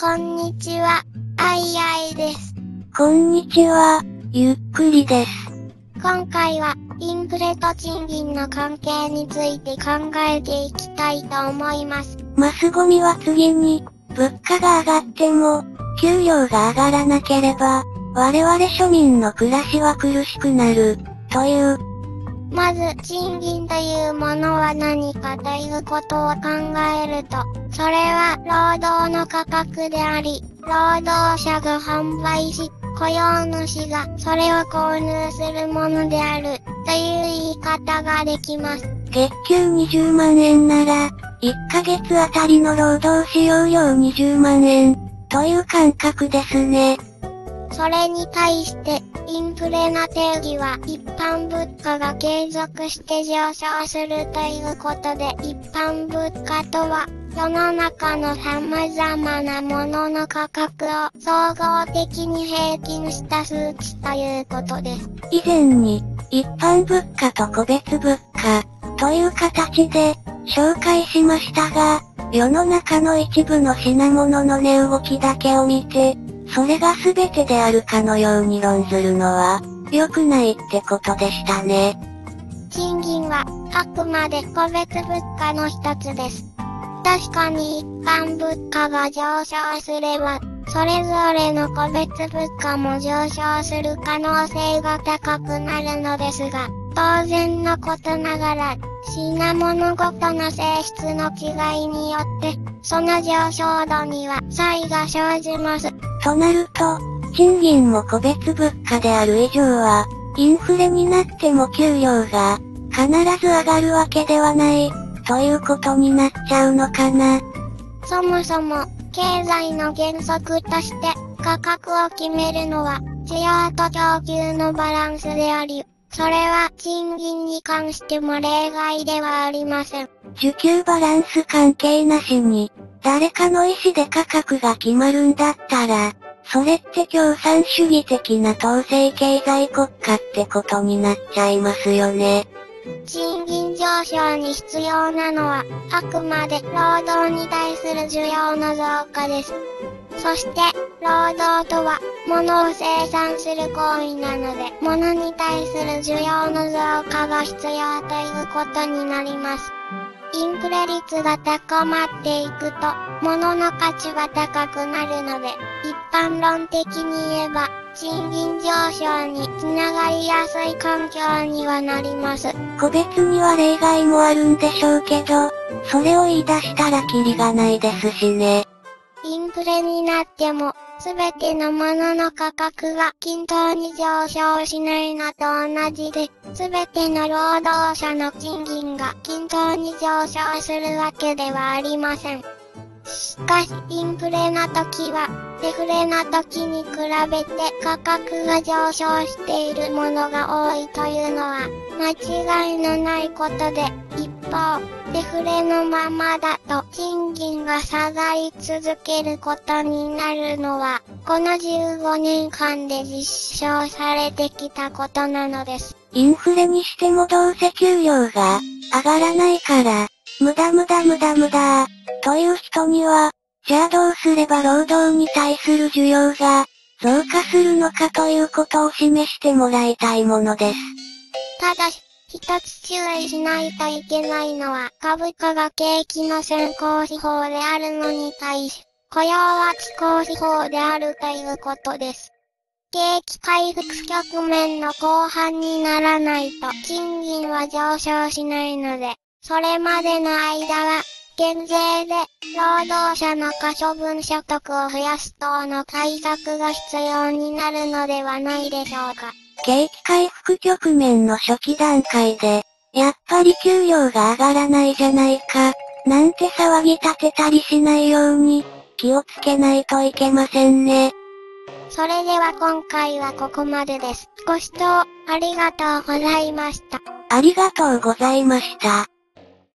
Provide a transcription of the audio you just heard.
こんにちは、あいあいです。 こんにちは、ゆっくりです。 今回は、インフレと賃金の関係について考えていきたいと思います。 マスゴミは次に、物価が上がっても、給料が上がらなければ、我々庶民の暮らしは苦しくなる、という。 まず、賃金というものは何かということを考えると、それは労働の価格であり、労働者が販売し、雇用主がそれを購入するものである、という言い方ができます。 月給20万円なら、1ヶ月あたりの労働使用料20万円、という感覚ですね。 それに対して、インフレの定義は一般物価が継続して上昇するということで、一般物価とは、世の中の様々なものの価格を総合的に平均した数値ということです。 以前に、一般物価と個別物価、という形で、紹介しましたが、世の中の一部の品物の値動きだけを見て、それが全てであるかのように論ずるのは、良くないってことでしたね。 賃金は、あくまで個別物価の一つです。確かに一般物価が上昇すれば、それぞれの個別物価も上昇する可能性が高くなるのですが、当然のことながら、品物ごとの性質の違いによって、その上昇度には差異が生じます。 となると、賃金も個別物価である以上は、インフレになっても給料が、必ず上がるわけではない、ということになっちゃうのかな。 そもそも、経済の原則として、価格を決めるのは、需要と供給のバランスであり、それは賃金に関しても例外ではありません。 需給バランス関係なしに、誰かの意思で価格が決まるんだったら、それって共産主義的な統制経済国家ってことになっちゃいますよね。 賃金上昇に必要なのは、あくまで労働に対する需要の増加です。そして、労働とは、物を生産する行為なので、物に対する需要の増加が必要ということになります。インフレ率が高まっていくと、物の価値は高くなるので、一般論的に言えば、賃金上昇につながりやすい環境にはなります。 個別には例外もあるんでしょうけど、それを言い出したらキリがないですしね。 インフレになっても、すべてのものの価格が均等に上昇しないのと同じで、すべての労働者の賃金が均等に上昇するわけではありません。しかし、インフレの時は、デフレの時に比べて価格が上昇しているものが多いというのは、間違いのないことで、一方、デフレのままだと賃金が下がり続けることになるのは、この15年間で実証されてきたことなのです。 インフレにしてもどうせ給料が上がらないから、無駄という人には、じゃあどうすれば労働に対する需要が増加するのかということを示してもらいたいものです。 ただし、一つ注意しないといけないのは、株価が景気の先行指標であるのに対し、雇用は遅行指標であるということです。景気回復局面の後半にならないと賃金は上昇しないので、それまでの間は、減税で労働者の可処分所得を増やす等の対策が必要になるのではないでしょうか。 景気回復局面の初期段階で、やっぱり給料が上がらないじゃないか、なんて騒ぎ立てたりしないように、気をつけないといけませんね。 それでは今回はここまでです。ご視聴ありがとうございました。 ありがとうございました。